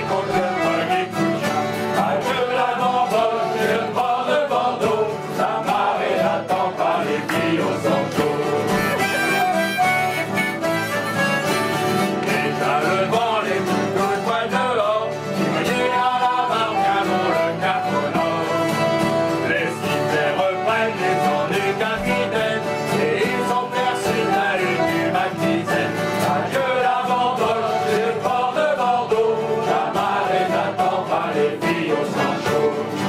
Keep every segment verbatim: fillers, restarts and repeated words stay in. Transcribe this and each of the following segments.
contre le premier coup de chien. Adieu la bambole et le port de Bordeaux, la marée n'attend pas les filles au Sancho. Déjà le vent, les couteaux de poil dehors, qui mouillent à la barre, canon le cap au nord. Les sifflets reprennent les ennuis capitaines, et ils sont percés de la lune du matin. Adieu la bambole et le port de Bordeaux, la marée n'attend pas les filles au Sancho.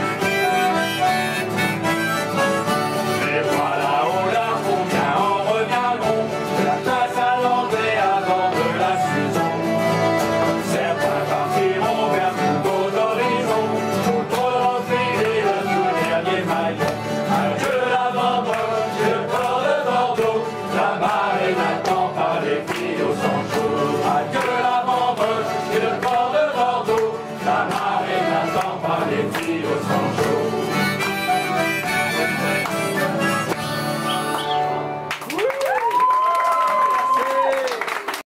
Et voilà, oh là, combien en reviendront de la classe à l'entrée avant de la saison. Certains partiront vers de nouveaux horizons, d'autres refiler le tout dernier maillon. Adieu la bambole et le port de Bordeaux, la marée n'attend pas les filles au Sancho. Adieu la bambole et le port de Bordeaux, la marée n'attend pas les filles au Sancho.